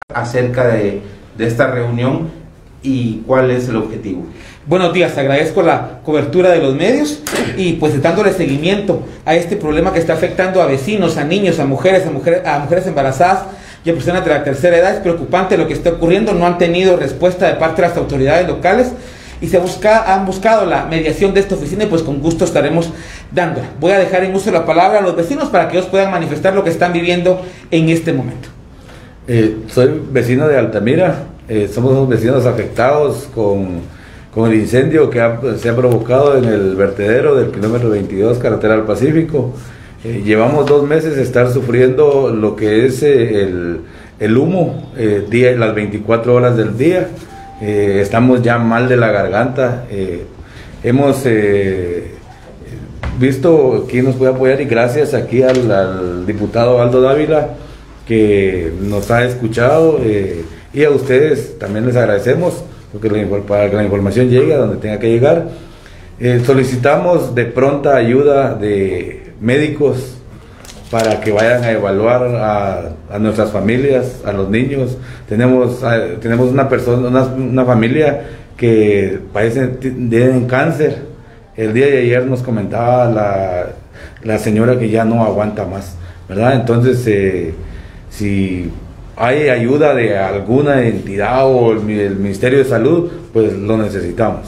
acerca de esta reunión y cuál es el objetivo. Buenos días, agradezco la cobertura de los medios y pues dándole seguimiento a este problema que está afectando a vecinos, a niños, a mujeres embarazadas y a personas de la tercera edad. Es preocupante lo que está ocurriendo, no han tenido respuesta de parte de las autoridades locales y han buscado la mediación de esta oficina y pues con gusto estaremos dándola. Voy a dejar en uso la palabra a los vecinos para que ellos puedan manifestar lo que están viviendo en este momento. Soy vecino de Altamira, somos los vecinos afectados con el incendio que se ha provocado en el vertedero del kilómetro 22, carretera al Pacífico. Llevamos 2 meses de estar sufriendo lo que es el humo las 24 horas del día. Estamos ya mal de la garganta. Hemos visto quién nos puede apoyar y gracias aquí al diputado Aldo Dávila, que nos ha escuchado, y a ustedes también les agradecemos porque para que la información llegue a donde tenga que llegar. Solicitamos de pronta ayuda de médicos para que vayan a evaluar a nuestras familias, a los niños. Tenemos una familia que tienen cáncer. El día de ayer nos comentaba la señora que ya no aguanta más, ¿verdad? Entonces, si hay ayuda de alguna entidad o el Ministerio de Salud, pues lo necesitamos.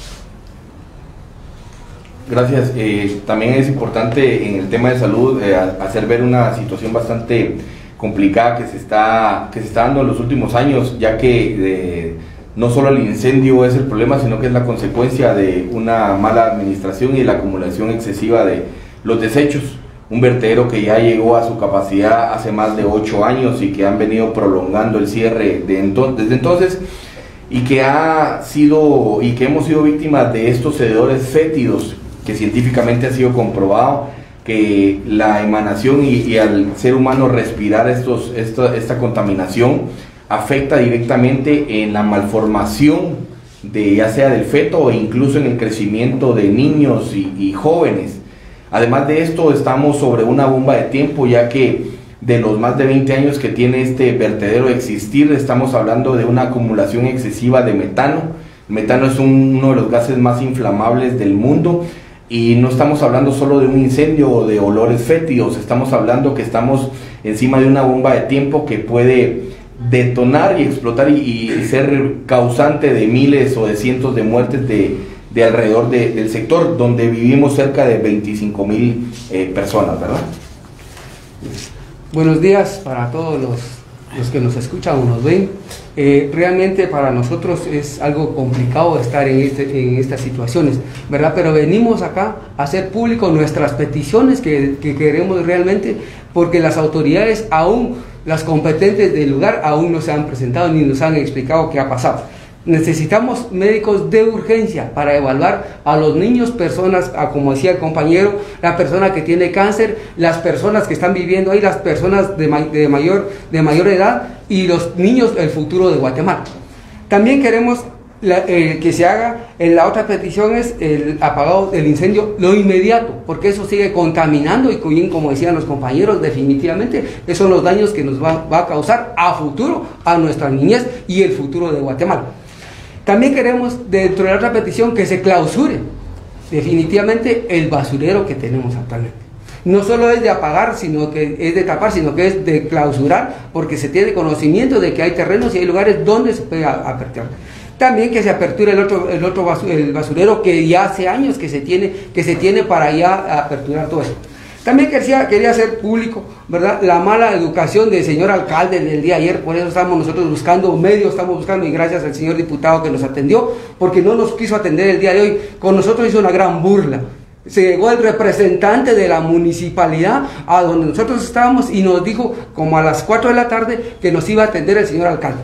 Gracias. También es importante en el tema de salud hacer ver una situación bastante complicada que se está dando en los últimos años, ya que no solo el incendio es el problema, sino que es la consecuencia de una mala administración y la acumulación excesiva de los desechos. Un vertedero que ya llegó a su capacidad hace más de 8 años y que han venido prolongando el cierre desde entonces, y que hemos sido víctimas de estos cededores fétidos, que científicamente ha sido comprobado que la emanación y al ser humano respirar esta contaminación afecta directamente en la malformación ya sea del feto o incluso en el crecimiento de niños y jóvenes. Además de esto, estamos sobre una bomba de tiempo, ya que de los más de 20 años que tiene este vertedero de existir, estamos hablando de una acumulación excesiva de metano. El metano es uno de los gases más inflamables del mundo, y no estamos hablando solo de un incendio o de olores fétidos, estamos hablando que estamos encima de una bomba de tiempo que puede detonar y explotar y ser causante de miles o de cientos de muertes de alrededor del sector donde vivimos cerca de 25,000 personas, ¿verdad? Buenos días para todos los que nos escuchan o nos ven. Realmente para nosotros es algo complicado estar en estas situaciones, ¿verdad? Pero venimos acá a hacer público nuestras peticiones que queremos realmente, porque las autoridades las competentes del lugar aún no se han presentado ni nos han explicado qué ha pasado. Necesitamos médicos de urgencia para evaluar a los niños, personas, como decía el compañero, la persona que tiene cáncer, las personas que están viviendo ahí, las personas de mayor edad y los niños, el futuro de Guatemala. También queremos que se haga, la otra petición es el apagado del incendio lo inmediato, porque eso sigue contaminando y como decían los compañeros, definitivamente esos son los daños que nos va a causar a futuro a nuestra niñez y el futuro de Guatemala. También queremos, dentro de la otra petición, que se clausure definitivamente el basurero que tenemos actualmente. No solo es de apagar, sino que es de tapar, sino que es de clausurar, porque se tiene conocimiento de que hay terrenos y hay lugares donde se puede aperturar. También que se aperture el basurero que ya hace años que se tiene para ya aperturar todo eso. También quería hacer público, ¿verdad?, la mala educación del señor alcalde del día de ayer. Por eso estamos nosotros buscando medios, y gracias al señor diputado que nos atendió, porque no nos quiso atender el día de hoy. Con nosotros hizo una gran burla. Se llegó el representante de la municipalidad a donde nosotros estábamos y nos dijo como a las 4 de la tarde que nos iba a atender el señor alcalde.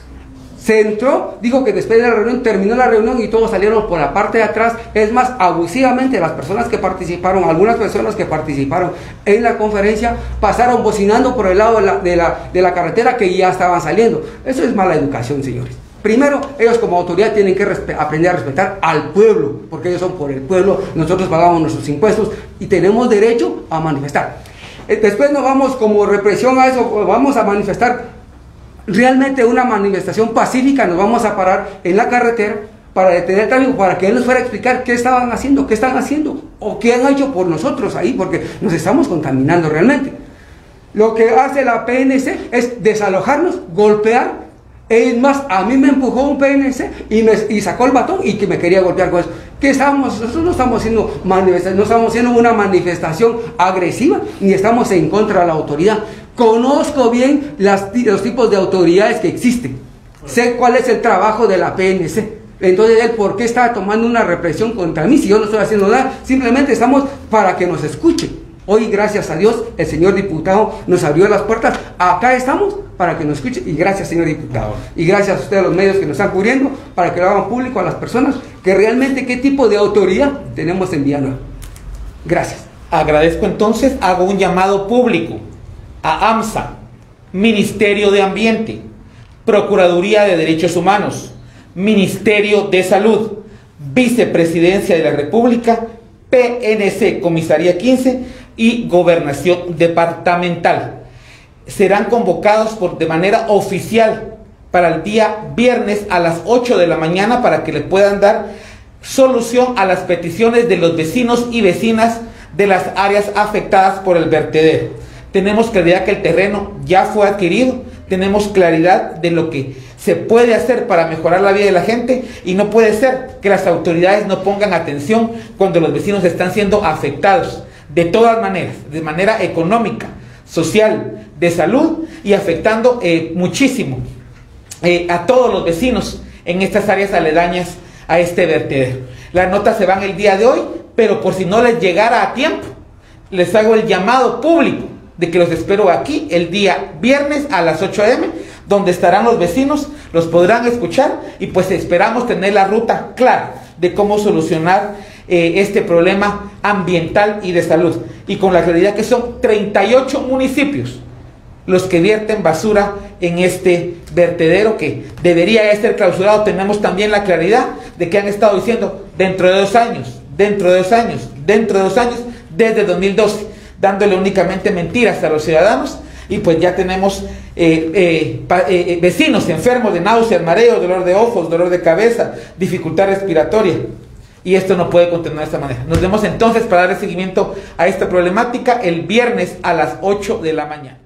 Se entró, dijo que después de la reunión, terminó la reunión y todos salieron por la parte de atrás. Es más, abusivamente las personas que participaron, algunas personas que participaron en la conferencia, pasaron bocinando por el lado de la carretera que ya estaban saliendo. Eso es mala educación, señores. Primero, ellos como autoridad tienen que aprender a respetar al pueblo, porque ellos son por el pueblo, nosotros pagamos nuestros impuestos y tenemos derecho a manifestar. Después nos vamos como represión a eso, vamos a manifestar realmente una manifestación pacífica, nos vamos a parar en la carretera para detener el tráfico, para que él nos fuera a explicar qué estaban haciendo, qué están haciendo, o qué han hecho por nosotros ahí, porque nos estamos contaminando realmente. Lo que hace la PNC es desalojarnos, golpear. Es más, a mí me empujó un PNC y sacó el batón y que me quería golpear con eso. Nosotros no estamos haciendo no estamos haciendo una manifestación agresiva, ni estamos en contra de la autoridad. Conozco bien los tipos de autoridades que existen. Sé cuál es el trabajo de la PNC. Entonces, él, ¿por qué está tomando una represión contra mí si yo no estoy haciendo nada? Simplemente estamos para que nos escuchen. Hoy, gracias a Dios, el señor diputado nos abrió las puertas. Acá estamos para que nos escuchen. Y gracias, señor diputado. Y gracias a ustedes, los medios que nos están cubriendo, para que lo hagan público a las personas que realmente qué tipo de autoridad tenemos en Villanueva. Gracias. Agradezco entonces, hago un llamado público a AMSA, Ministerio de Ambiente, Procuraduría de Derechos Humanos, Ministerio de Salud, Vicepresidencia de la República, PNC, Comisaría 15 y Gobernación Departamental. Serán convocados de manera oficial para el día viernes a las 8 de la mañana para que le puedan dar solución a las peticiones de los vecinos y vecinas de las áreas afectadas por el vertedero. Tenemos claridad que el terreno ya fue adquirido, tenemos claridad de lo que se puede hacer para mejorar la vida de la gente, y no puede ser que las autoridades no pongan atención cuando los vecinos están siendo afectados de todas maneras, de manera económica, social, de salud, y afectando muchísimo a todos los vecinos en estas áreas aledañas a este vertedero. Las notas se van el día de hoy, pero por si no les llegara a tiempo, les hago el llamado público de que los espero aquí el día viernes a las 8 a.m., donde estarán los vecinos, los podrán escuchar, y pues esperamos tener la ruta clara de cómo solucionar este problema ambiental y de salud, y con la claridad que son 38 municipios los que vierten basura en este vertedero que debería ser clausurado. Tenemos también la claridad de que han estado diciendo dentro de 2 años, dentro de 2 años, dentro de 2 años, desde 2012, dándole únicamente mentiras a los ciudadanos. Y pues ya tenemos vecinos enfermos de náuseas, mareos, dolor de ojos, dolor de cabeza, dificultad respiratoria. Y esto no puede continuar de esta manera. Nos vemos entonces para dar seguimiento a esta problemática el viernes a las 8 de la mañana.